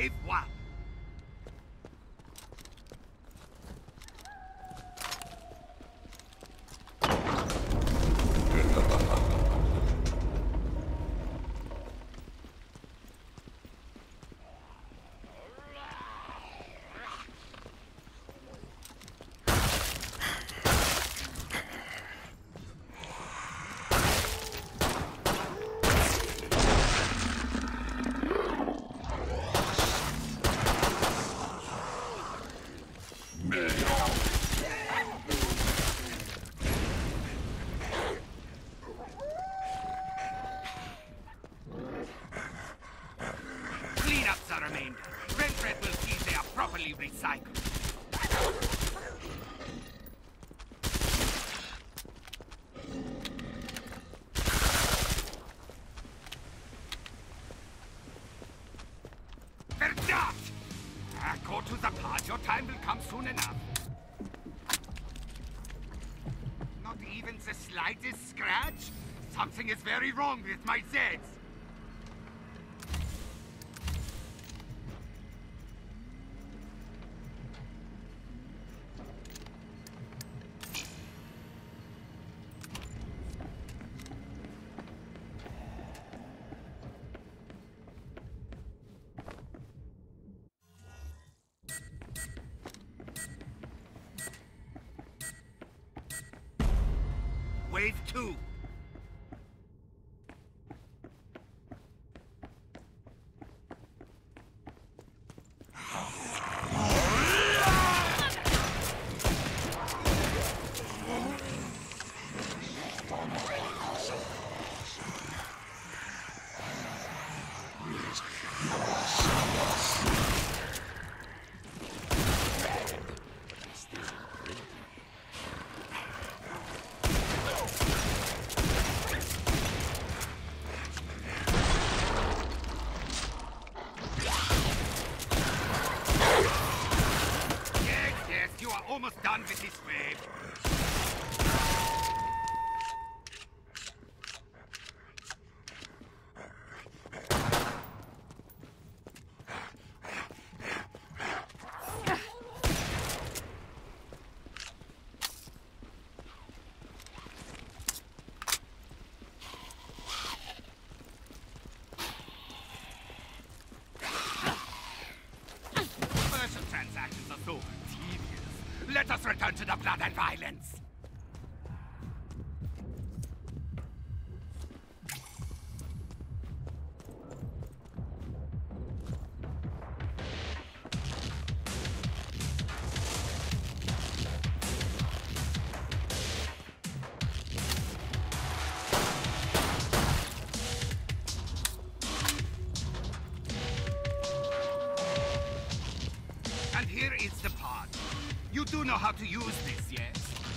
Wave 1. Clean up the remainder. Red will see they are properly recycled. Verdammt! Go to the pod. Your time will come soon enough. Not even the slightest scratch? Something is very wrong with my Zeds. Wave 2. Almost done with this wave. Commercial transactions are so tedious. Let us return to the blood and violence. And here is the pod. You do know how to use this, yes?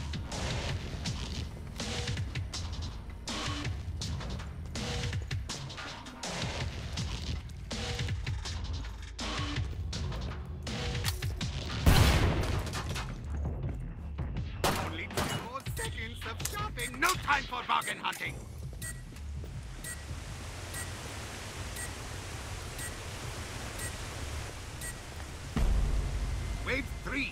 Only 2 more seconds of shopping. No time for bargain hunting. Wave 3.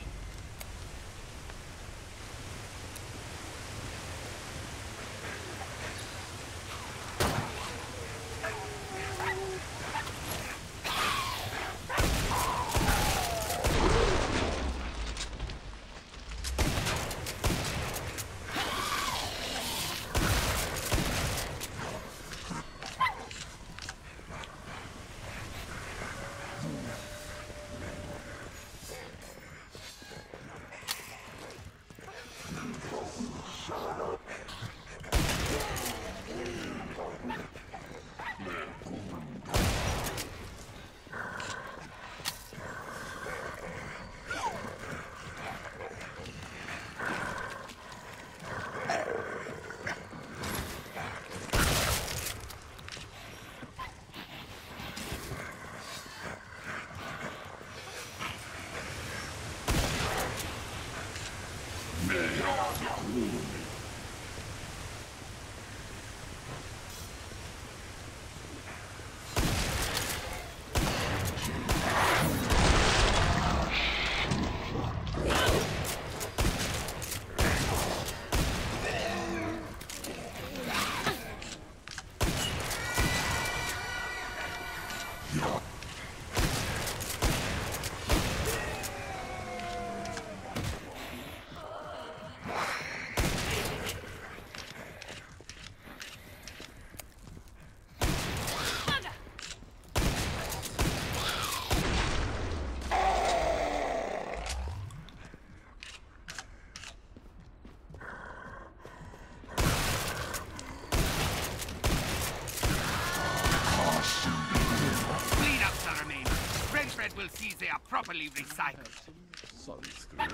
Will see they are properly recycled. Sunscreen.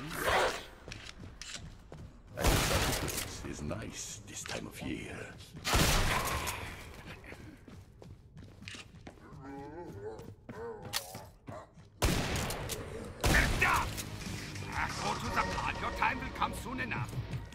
And sunscreen is nice this time of year. Stop! Go to the pod. Your time will come soon enough.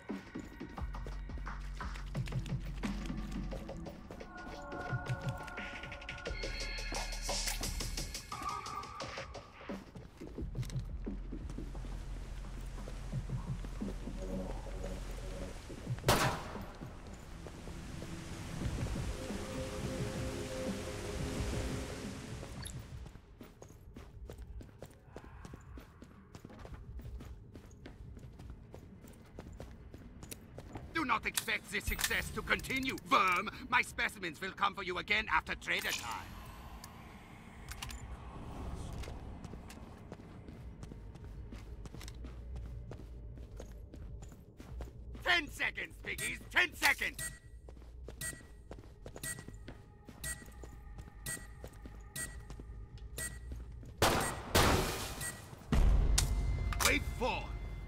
Do not expect this success to continue, worm. My specimens will come for you again after trader time. Ten seconds, piggies! 10 seconds! Wait 4.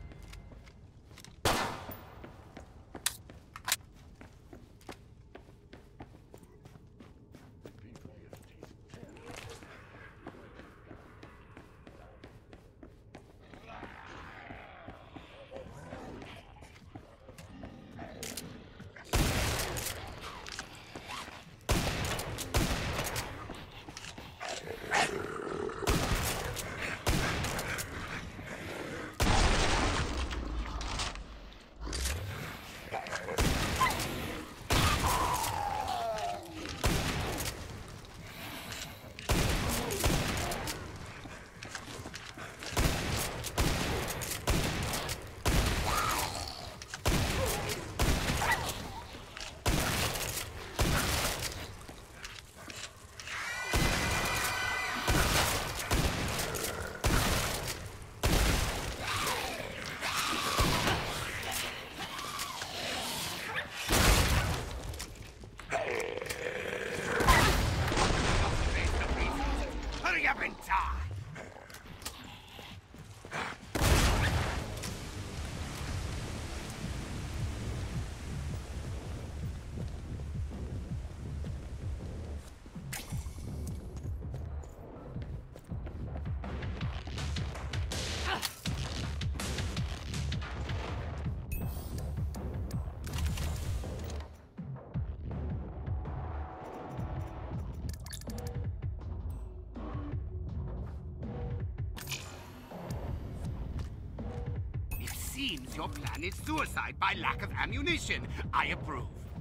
Seems your plan is suicide by lack of ammunition. I approve.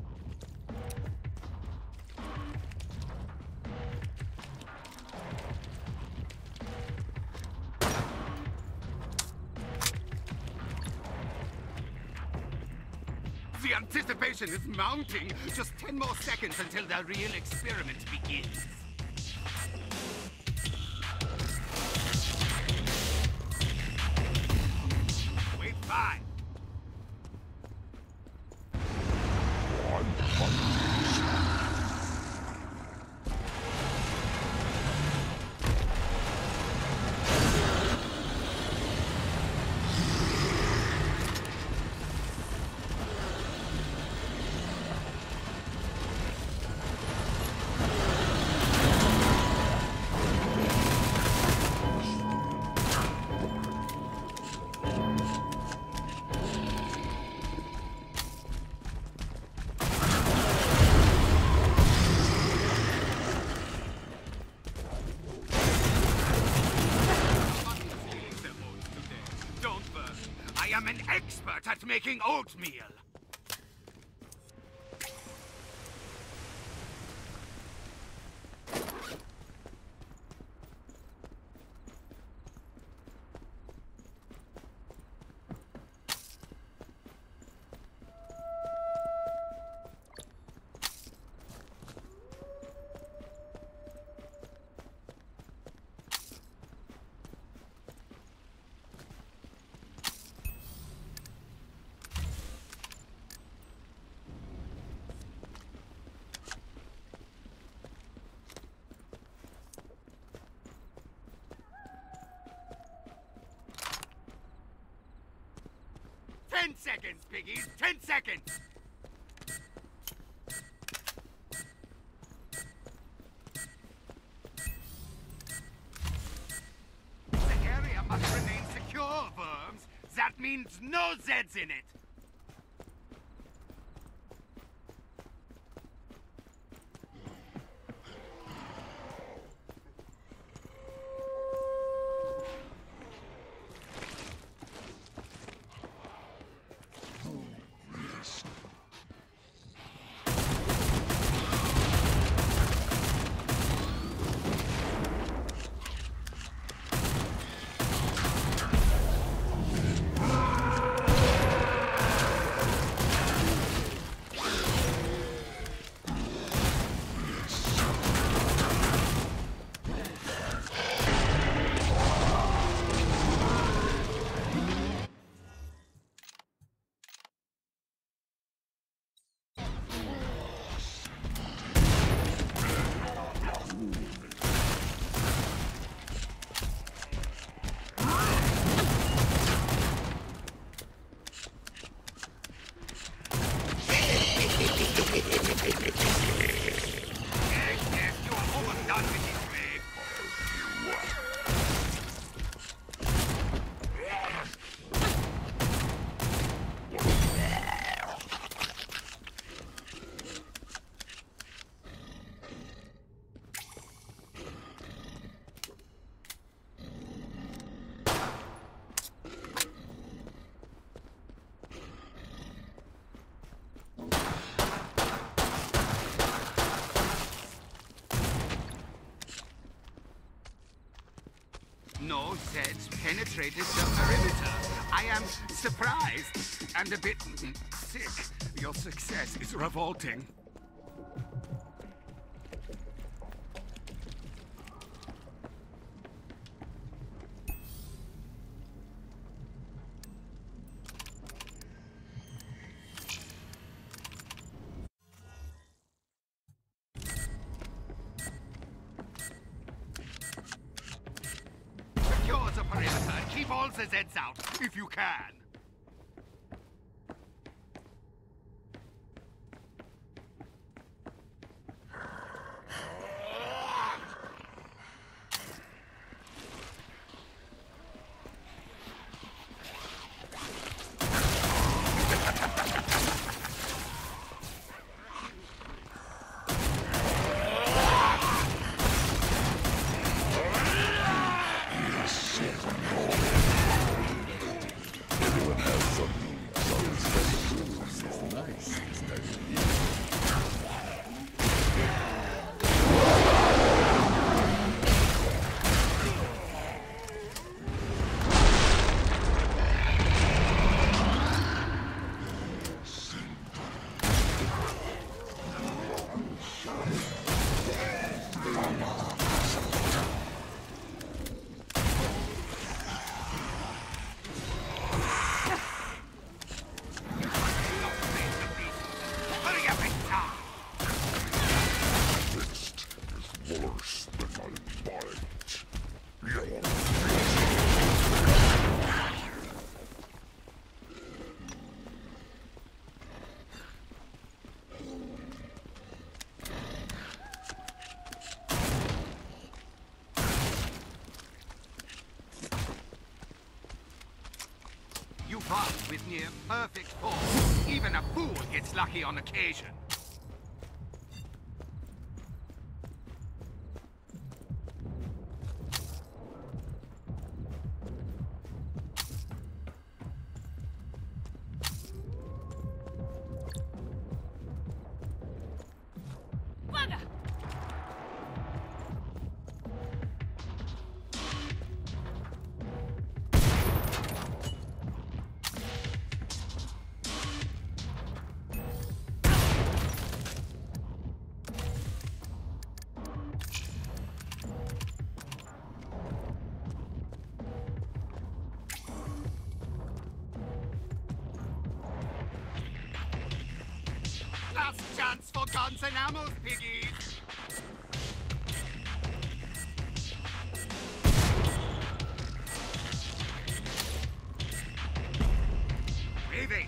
The anticipation is mounting. Just 10 more seconds until the real experiment begins. Fine. I'm an expert at making oatmeal. 10 seconds, piggies! 10 seconds! The area must remain secure, worms. That means no Zeds in it. No Zeds penetrated the perimeter. I am surprised and a bit sick. Your success is revolting. Secure the perimeter and keep all the Zeds out, if you can. You fought with near perfect form. Even a fool gets lucky on occasion. Last chance for guns and ammo, piggies! Payday!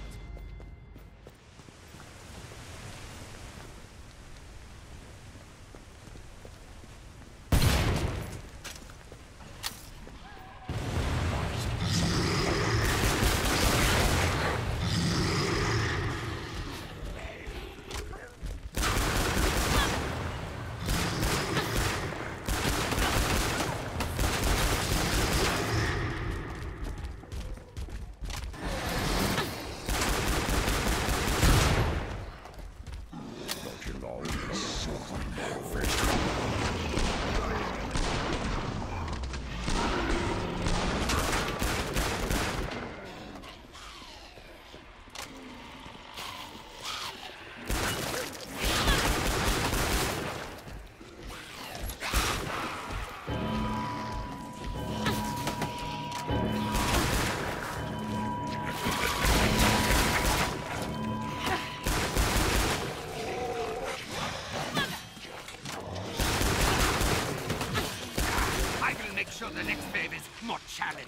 sure the next wave is more challenging.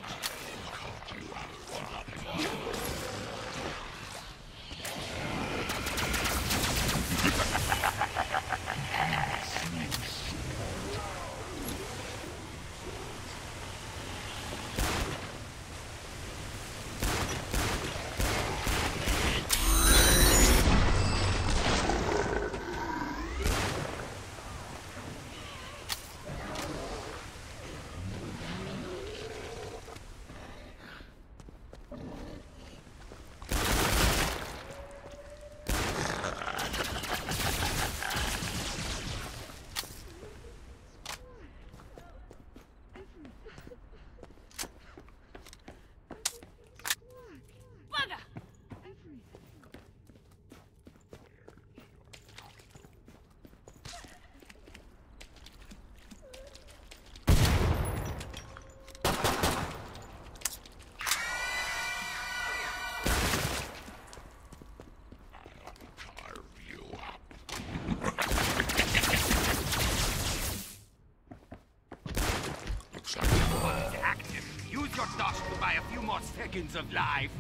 Use your dash to buy a few more seconds of life.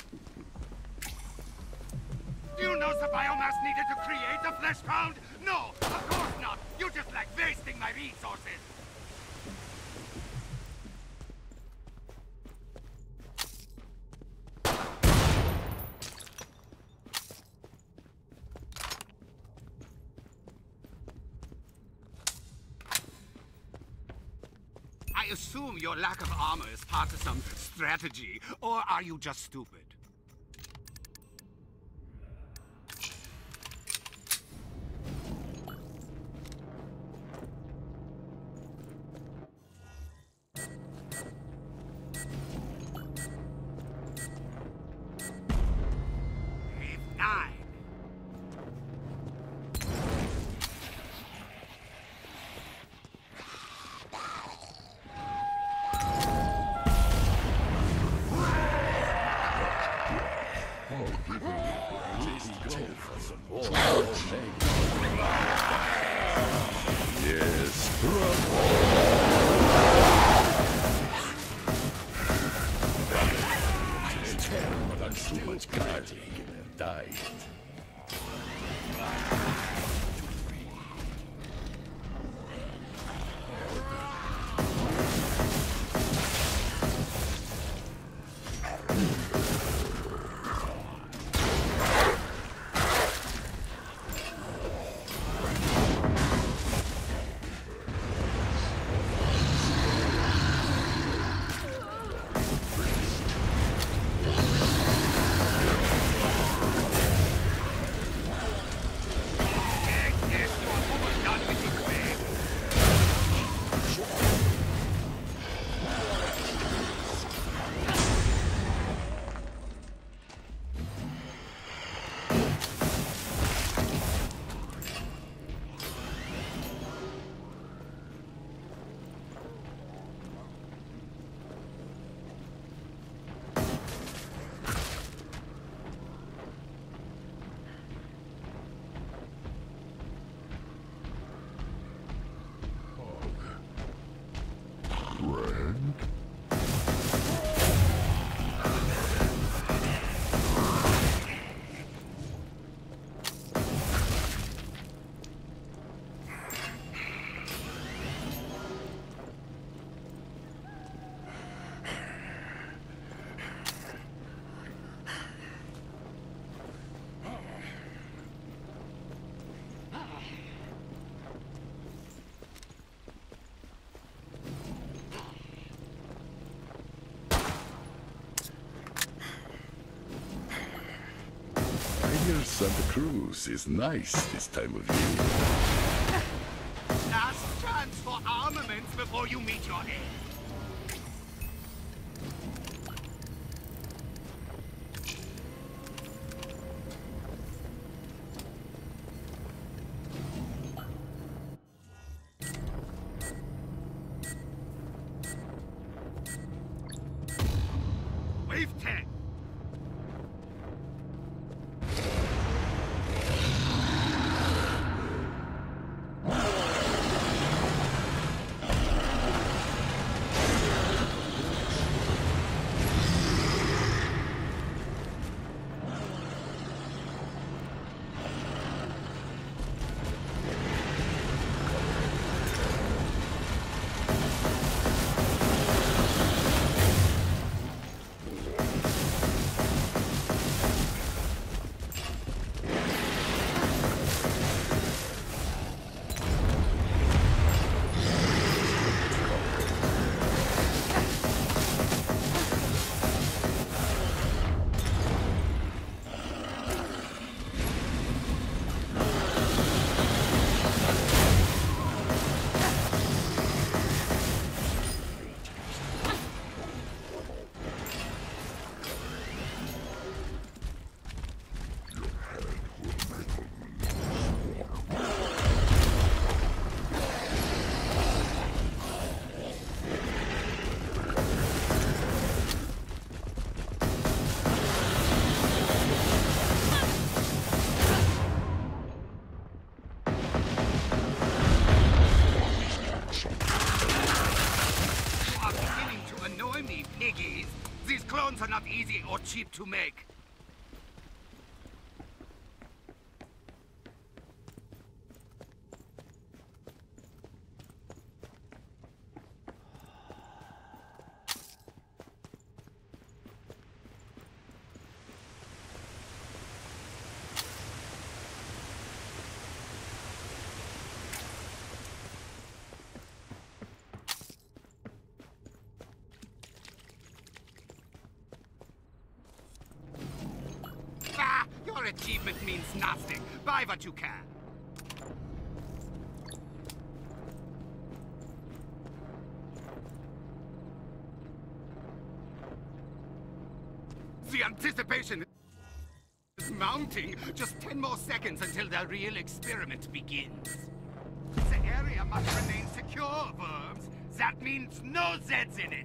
Do you know the biomass needed to create a flesh pound? No, of course not. You just like wasting my resources. I assume your lack of armor is part of some strategy, or are you just stupid? Wave 9. Santa Cruz is nice this time of year. Last chance for armaments before you meet your end. Wave 10. are not easy or cheap to make. Your achievement means nothing. Buy what you can. The anticipation is mounting. Just 10 more seconds until the real experiment begins. The area must remain secure, Worms. That means no Zeds in it.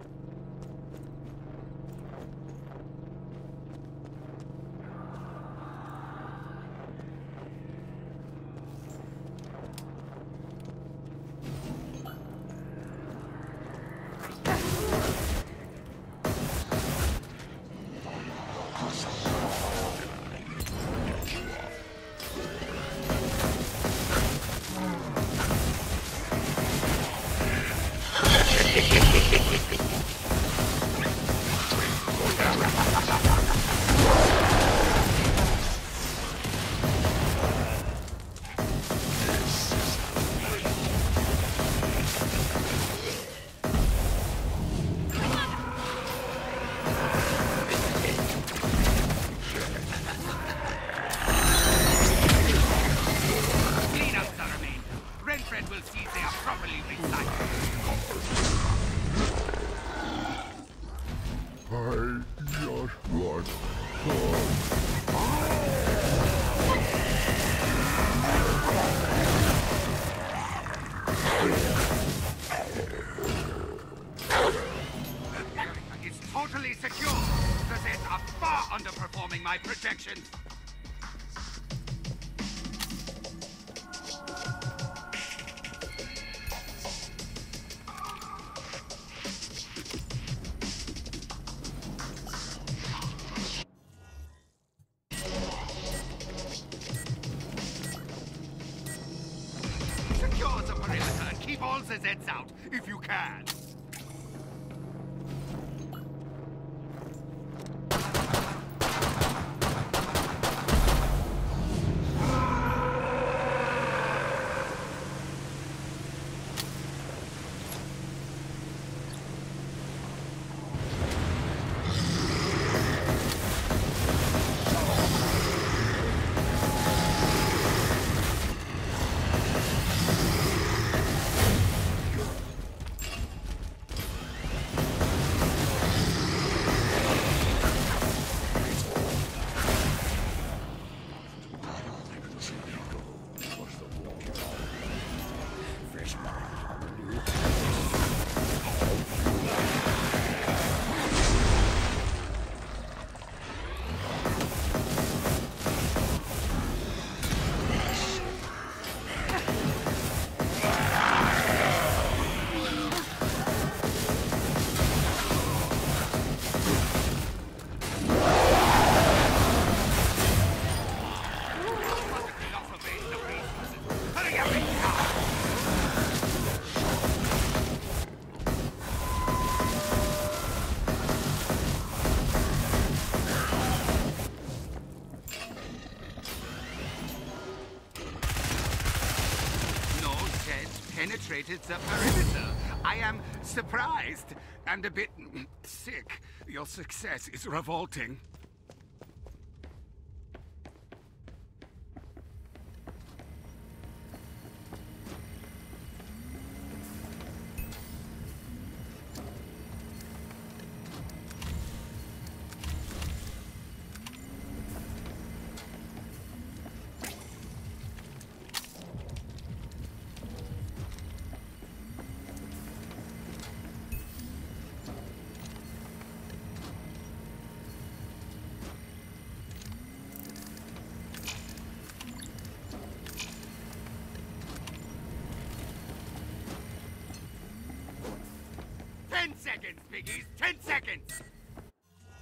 My projections. Secure the perimeter and keep all the Zeds out if you can. Penetrated the perimeter. I am surprised and a bit sick. Your success is revolting. Seconds, piggies! 10 seconds!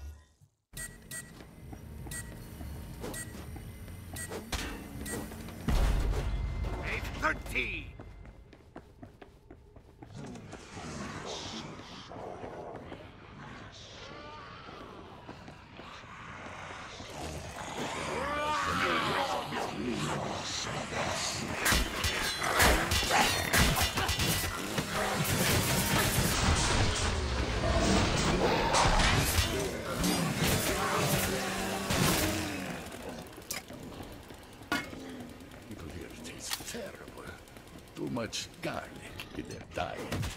Wave 13. People here taste terrible. Too much garlic in their diet.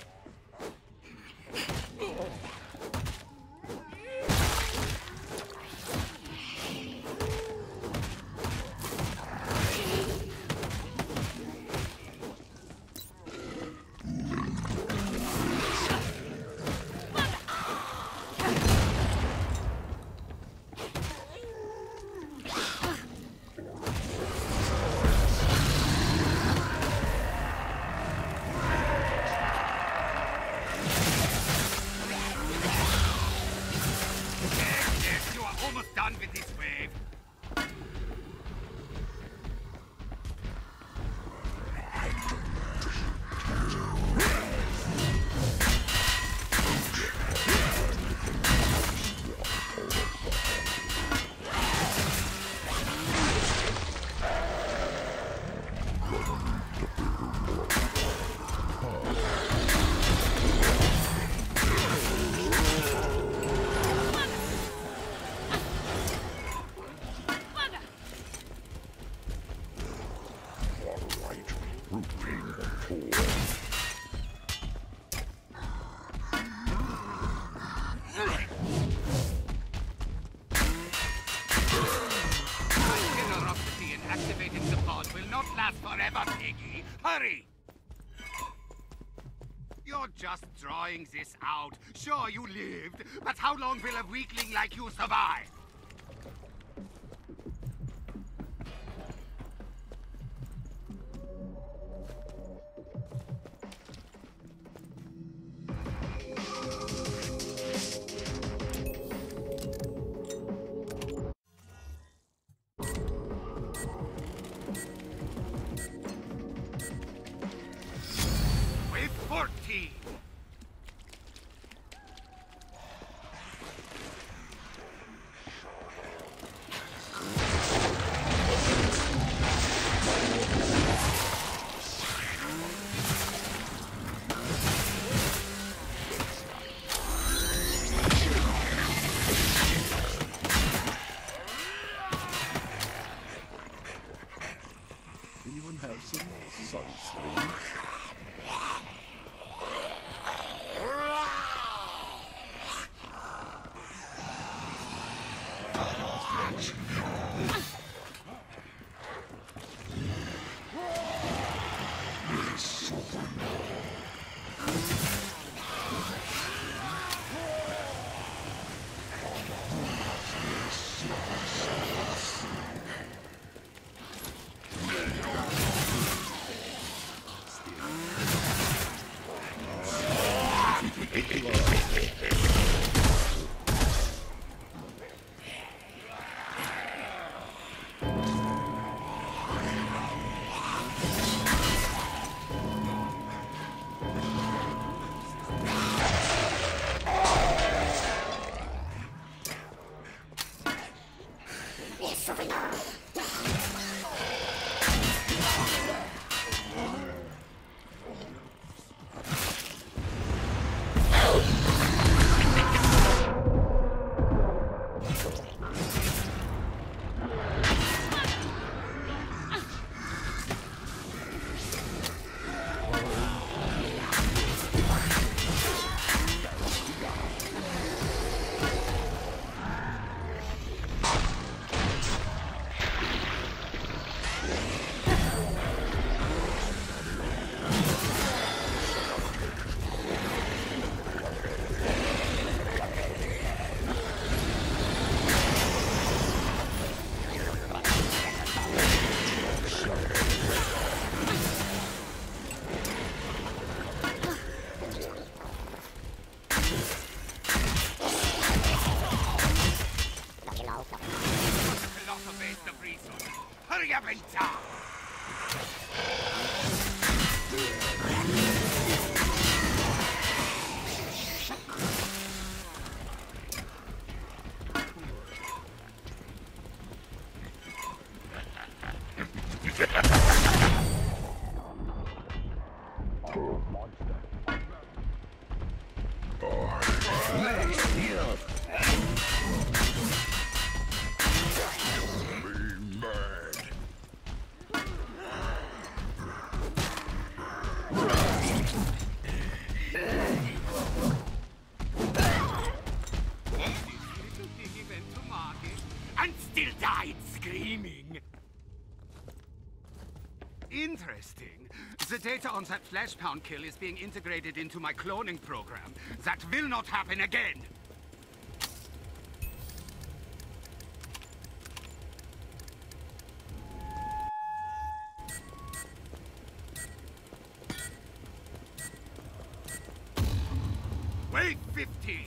Hurry! You're just drawing this out. Sure, you lived, but how long will a weakling like you survive? Wave 14. Anyone have some sunscreen? Interesting. The data on that flesh pound kill is being integrated into my cloning program. That will not happen again. Wave 15.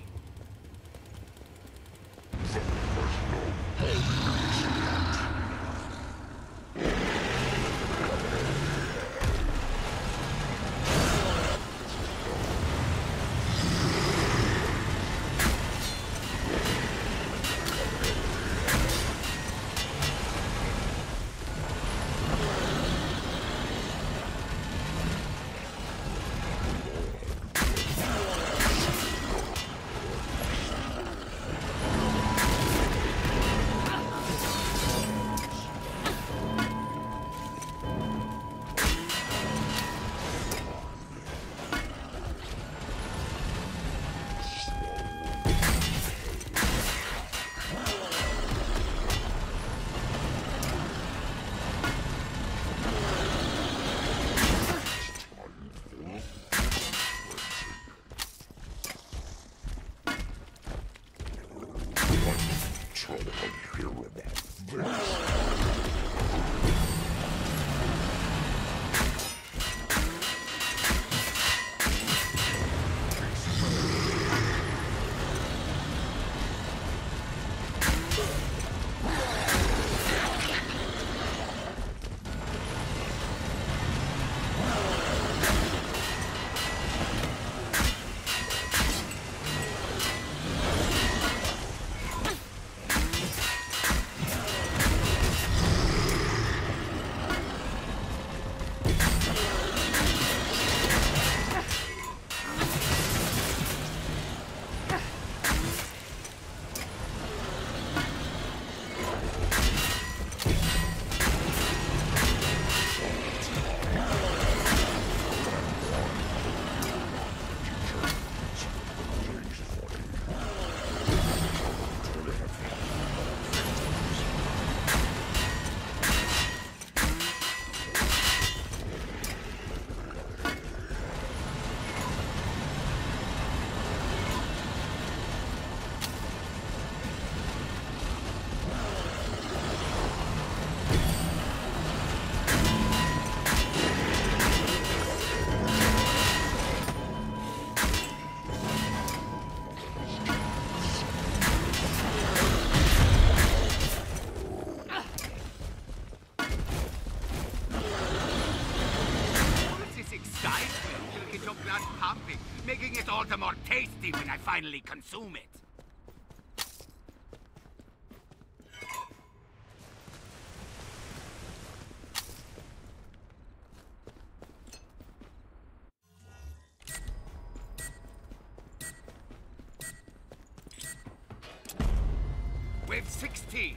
Making it all the more tasty when I finally consume it. Wave 16.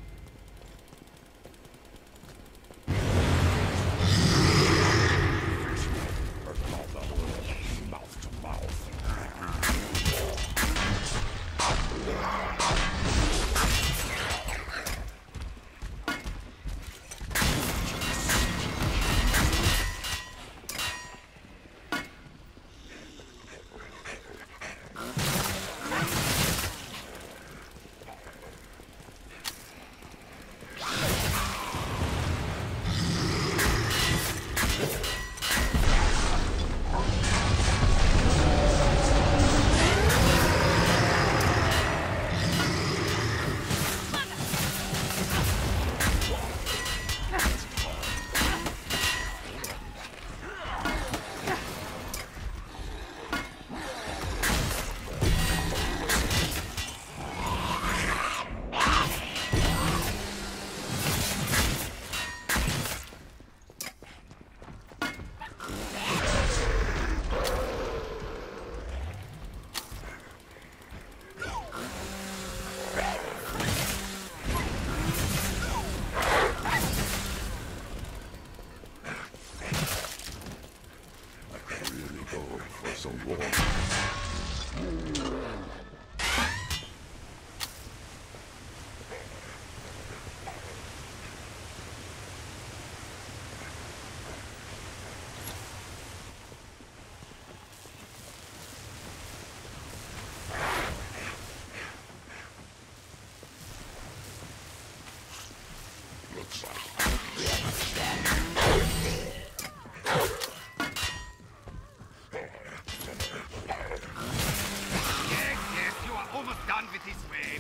this way.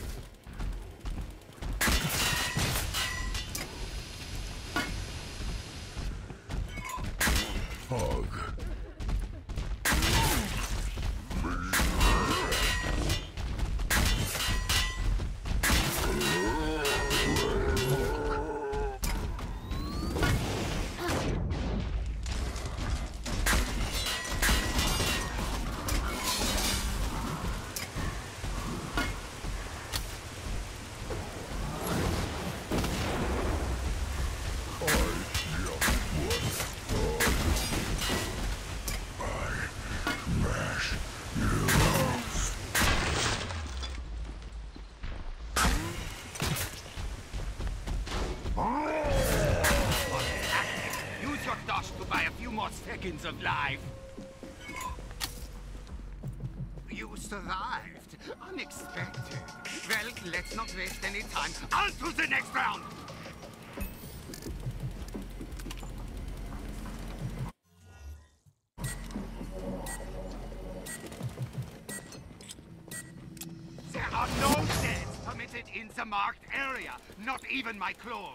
Hog. Use your dash to buy a few more seconds of life. You survived. Unexpected. Well, let's not waste any time. On to the next round! There are no deaths permitted in the marked area. Not even my clones.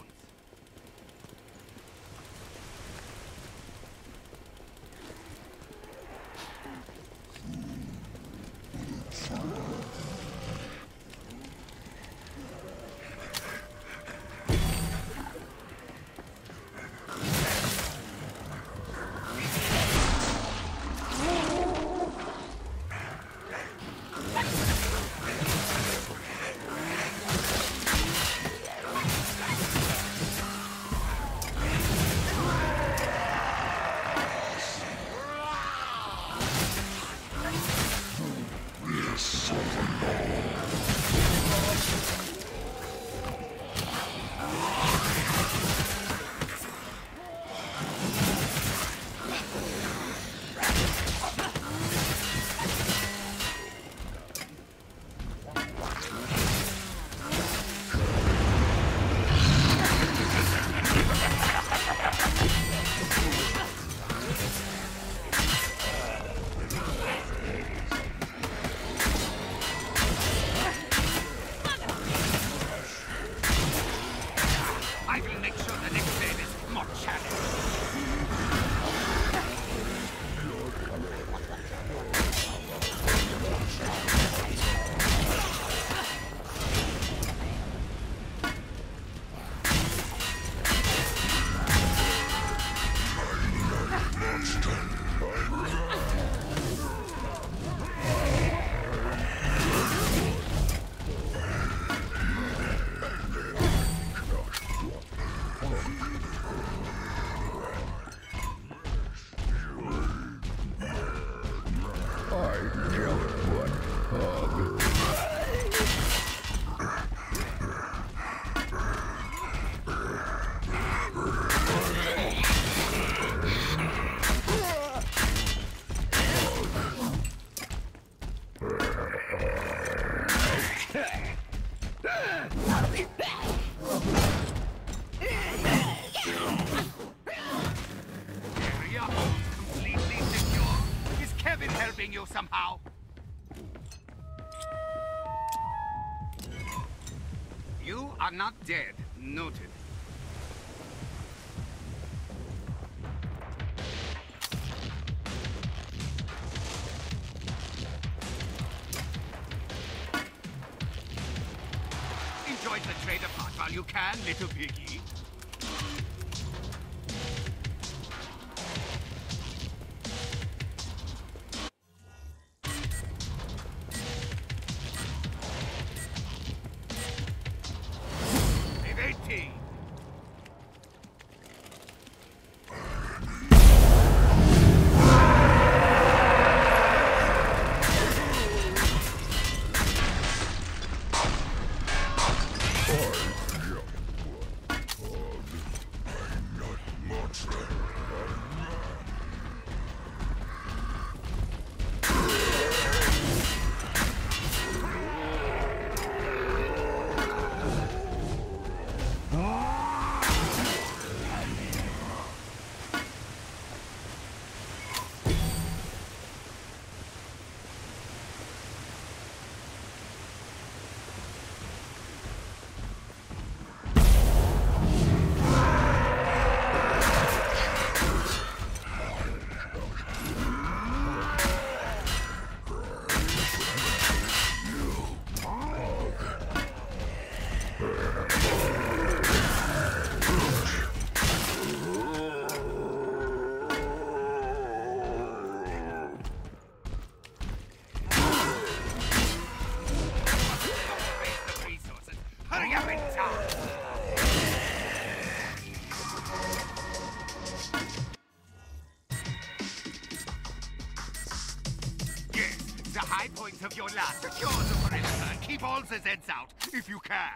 You somehow. You are not dead. Noted. Enjoy the trader part while you can, little piggy. goings of your last secure the perimeter and keep all the Zeds out, if you can.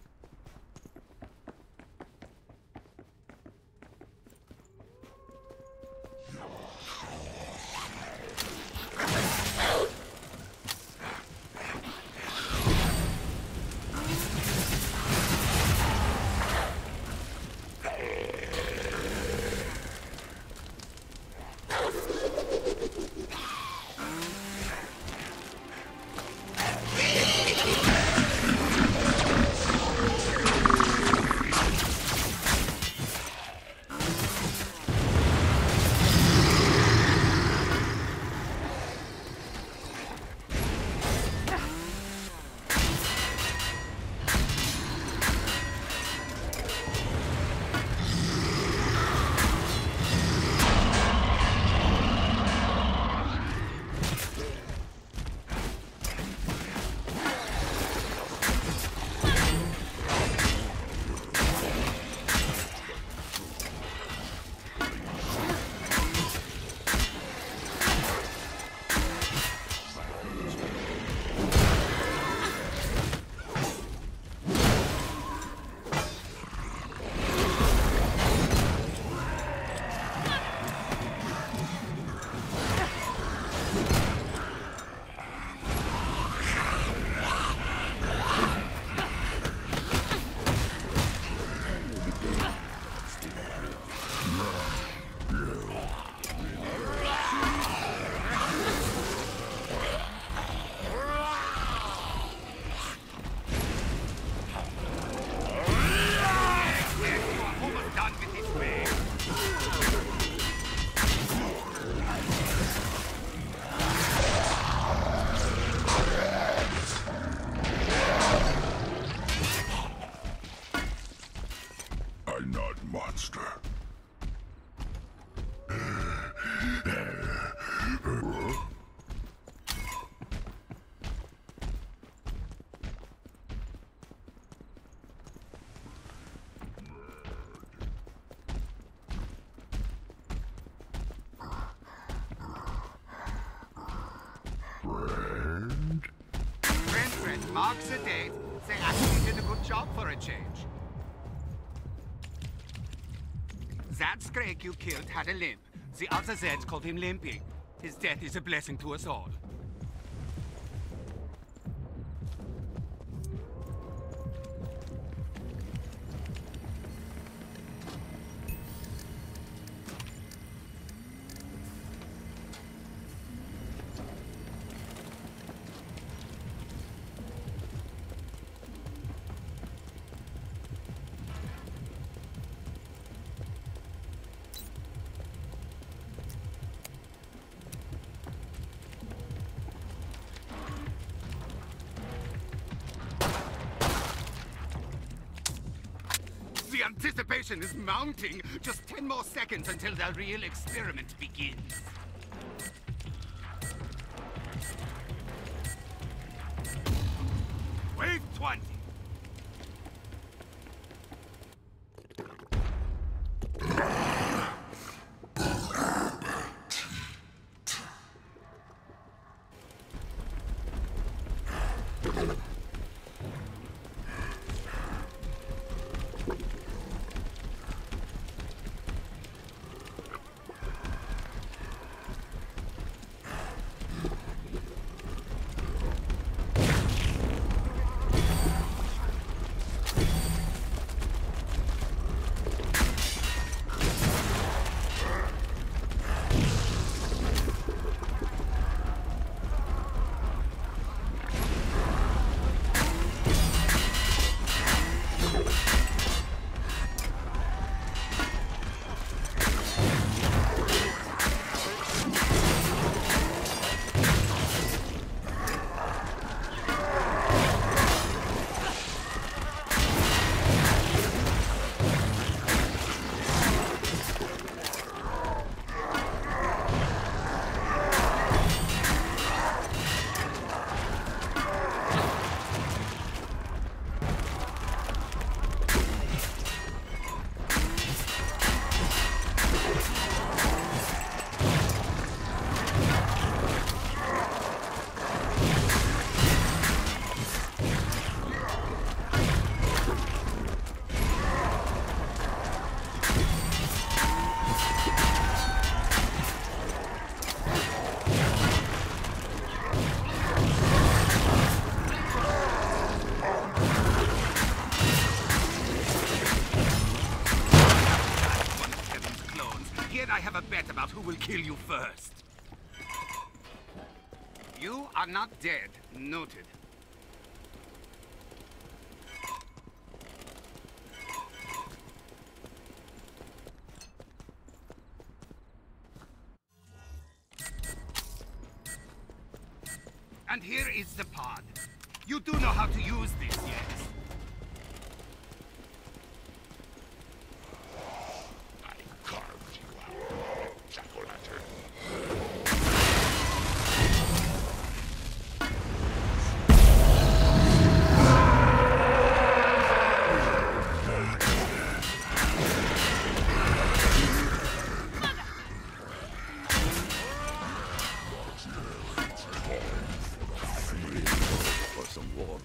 Marks a date. They actually did a good job for a change. That Scrake you killed had a limp. The other Zeds called him Limpy. His death is a blessing to us all. The anticipation is mounting. Just 10 more seconds until the real experiment begins. Wave 20. out who will kill you first. You are not dead. Noted. And here is the pod. You do know how to use this, yes? I carved you out, jack-o'-lantern. For some water.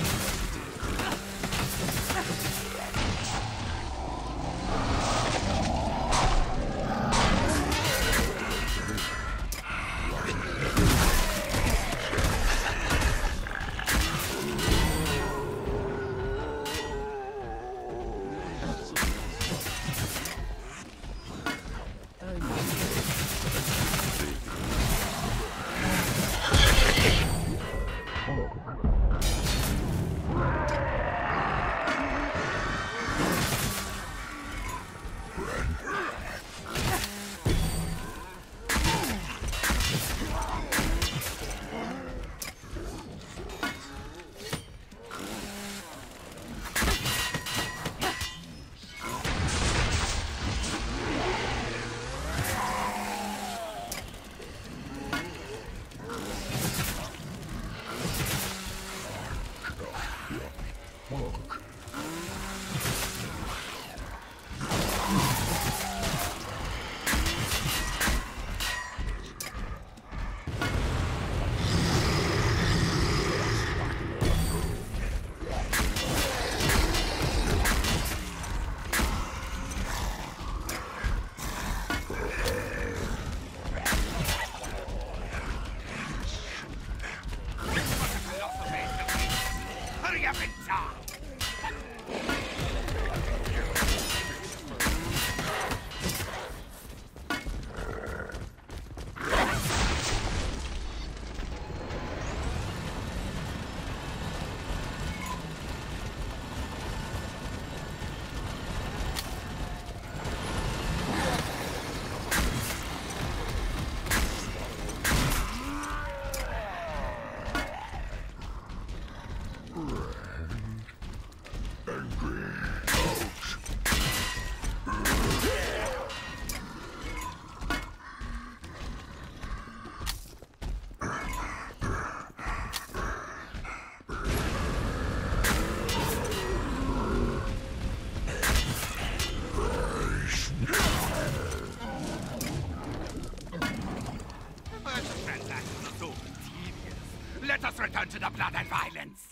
Let us return to the blood and violence.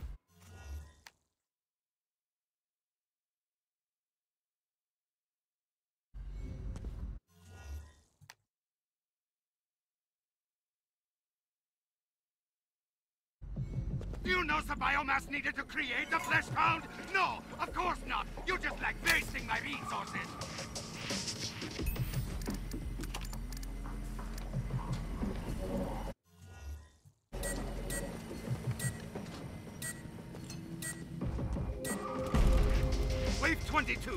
Do you know the biomass needed to create the flesh pound? No, of course not. You just like wasting my resources. Wave 22.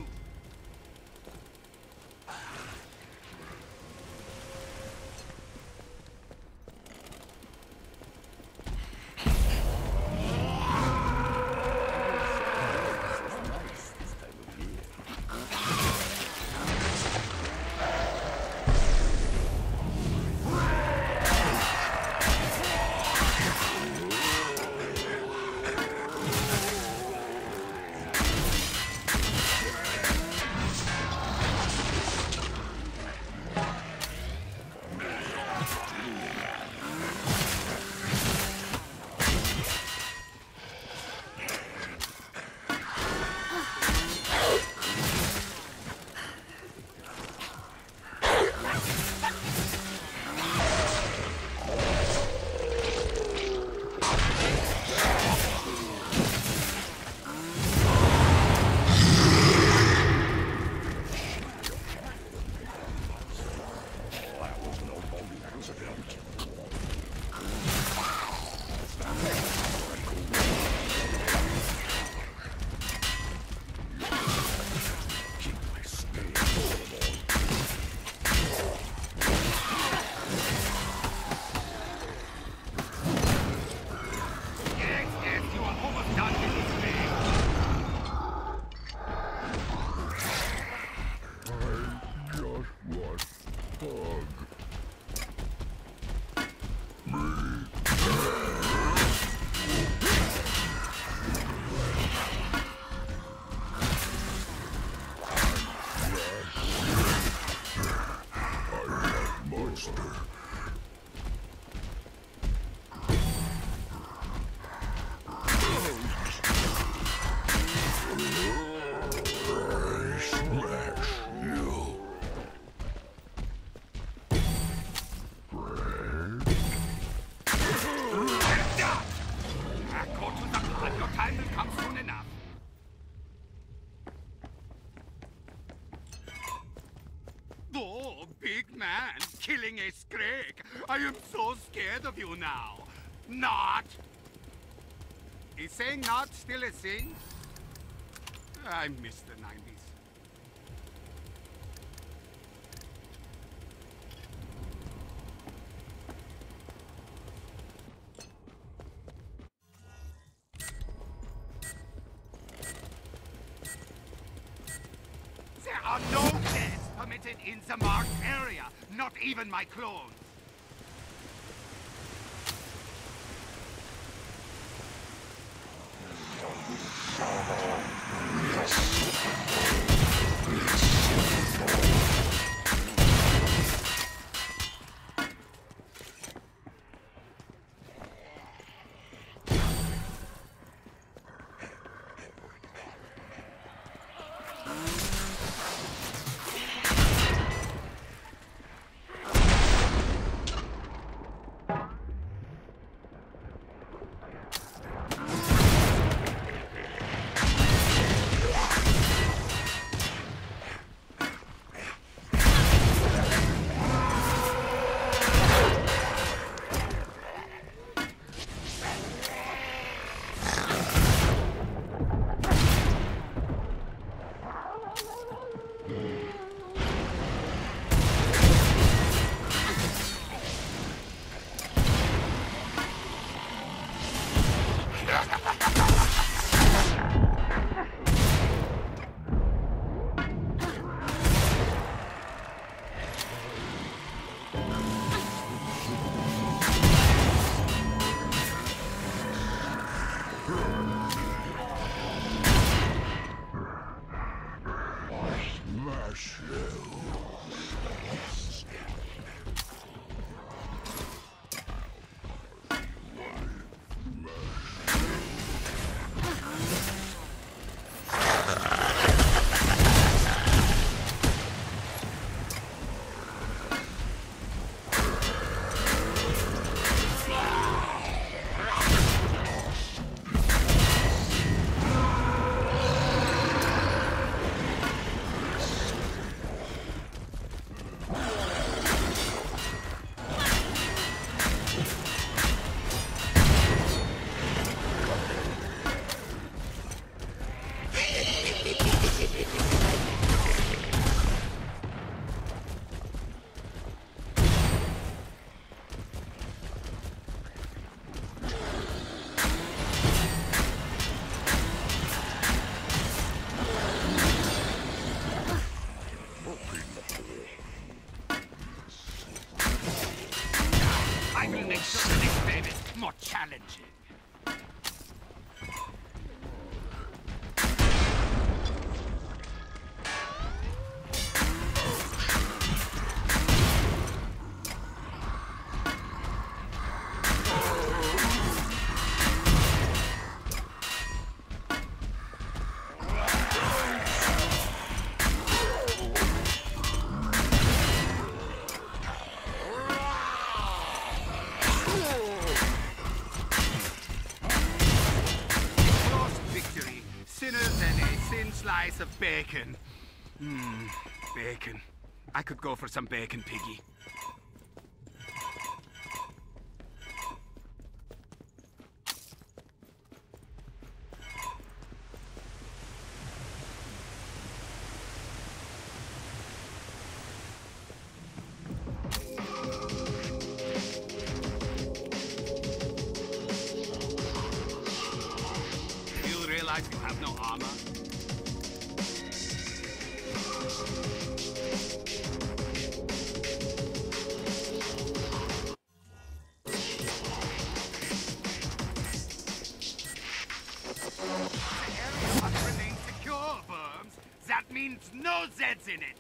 being a scrake. I am so scared of you now. Not. Is saying not still a thing? I miss the 90s. There are no beds permitted in the marked area, not even my clones. More challenging. Slice of bacon. Bacon. I could go for some bacon, piggy. Do you realize you have no armor? Means no Zeds in it.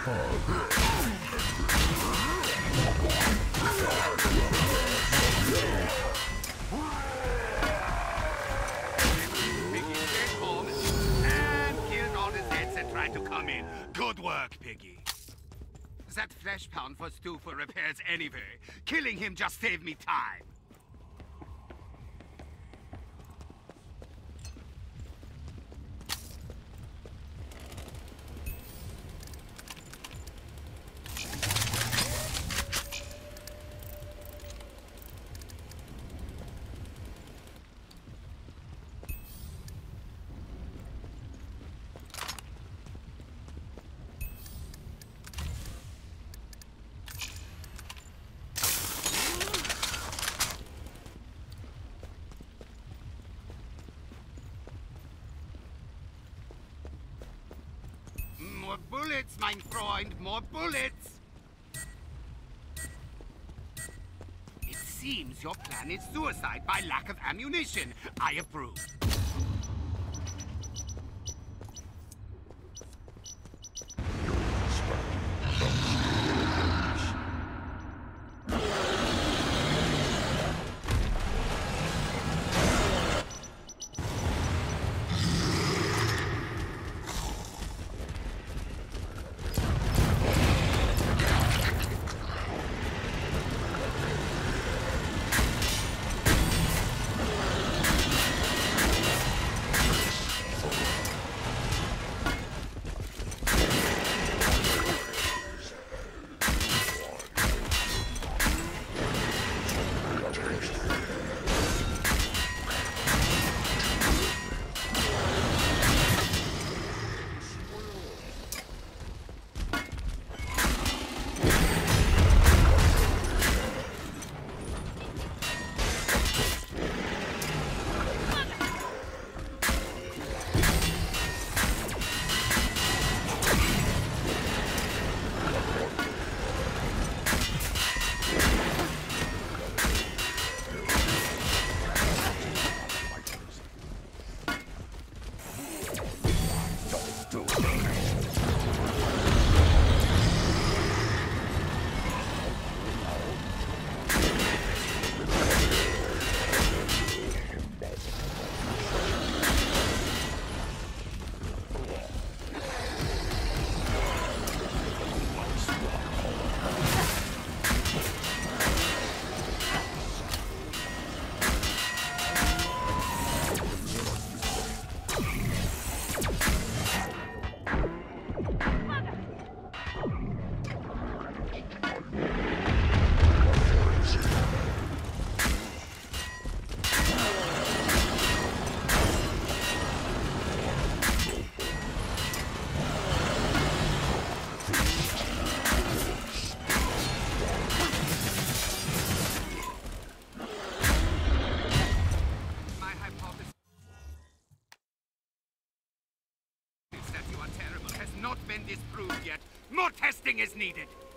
Piggy stayed home and killed all his heads and tried to come in. Good work, Piggy. That flesh pound was due for repairs anyway. Killing him just saved me time. More bullets, mein Freund, more bullets! It seems your plan is suicide by lack of ammunition. I approve. Not been disproved yet. More testing is needed.